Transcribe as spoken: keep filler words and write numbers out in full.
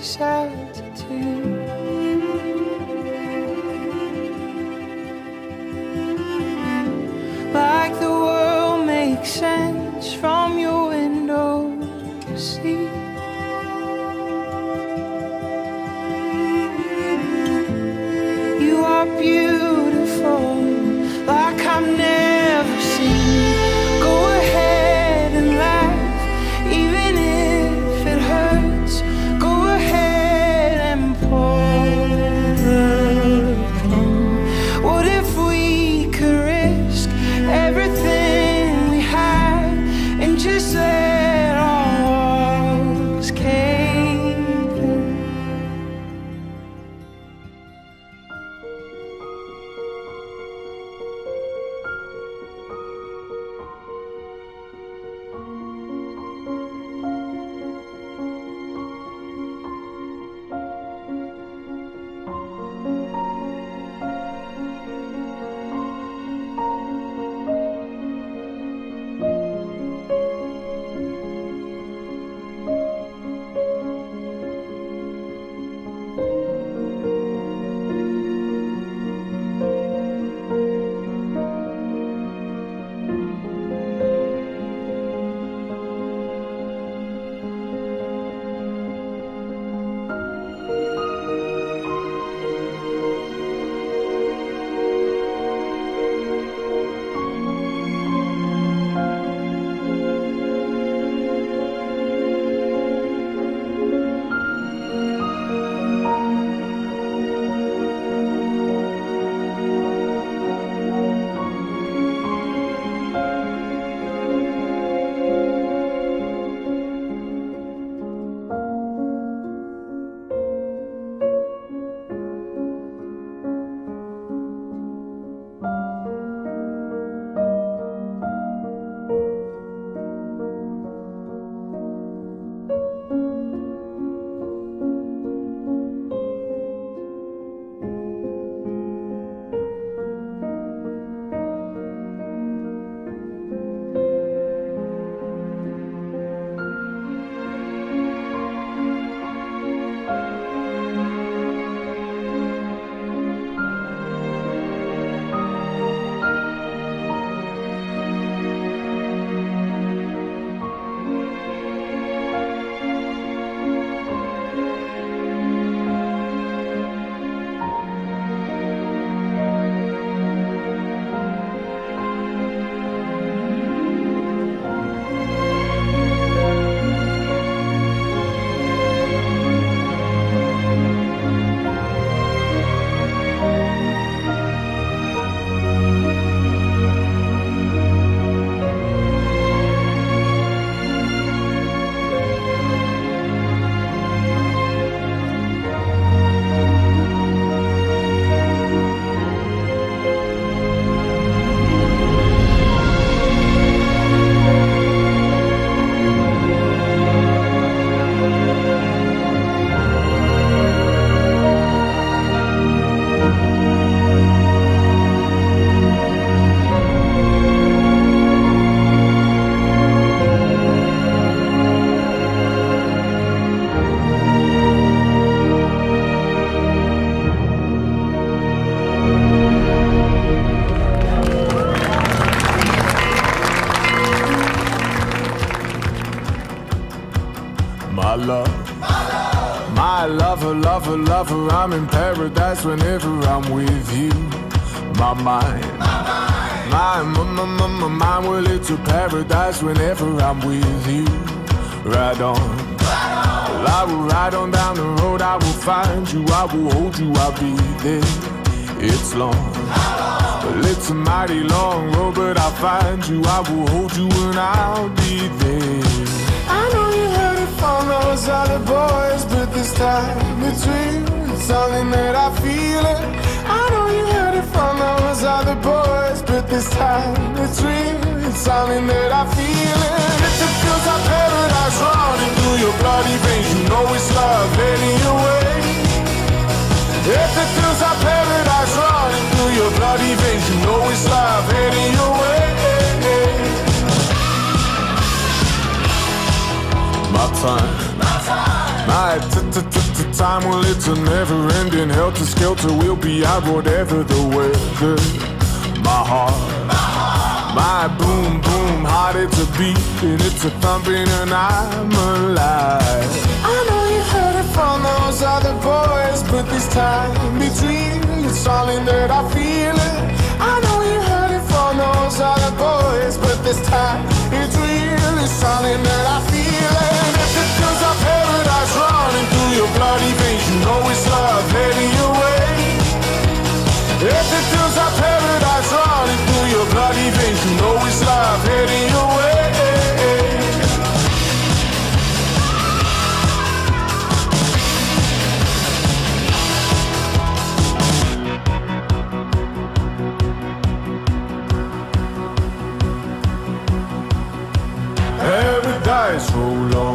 this altitude. Like the world makes sense from your window seat. You are beautiful, like I've never seen. Go ahead and laugh, even if it hurts. Go ahead and pour the pain. What if we could risk everything we had and just let our walls cave in? My love, my lover, lover, lover, I'm in paradise whenever I'm with you. My mind, my, my, my, my, my mind, well, it's a paradise whenever I'm with you. Ride on, well, I will ride on down the road, I will find you, I will hold you, I'll be there. It's long, well, it's a mighty long road, but I'll find you, I will hold you, and I'll be there. I know you heard it from those other boys, but this time it's real, it's something that I feel it. I know you heard it from those other boys, but this time it's real, it's something that I feel it. If it feels like paradise running through your bloody veins, you know it's love heading your way. If it feels like paradise running through your bloody veins, you know it's love heading your way. My time, my t t t t time, well it's a never-ending helter-skelter. We'll be out whatever the weather. My heart, my boom boom heart, it's a beating, it's a thumping, and I'm alive. I know you heard it from those other boys, but this time between it's something that I feel it. I know you heard it from those other boys, but this time it's real, it's something that I feel it. And if it feels like paradise running through your bloody veins, you know it's love heading your way. If it feels like paradise running through your bloody veins, you know it's love heading your way. Paradise roll on.